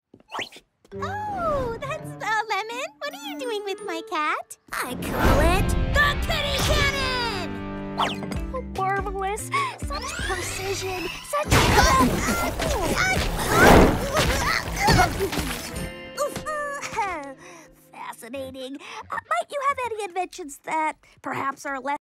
Oh, that's Lemon. What are you doing with my cat? I call it the kitty cannon! Oh, marvelous. Such precision. Such... Fascinating. Might you have any inventions that perhaps are less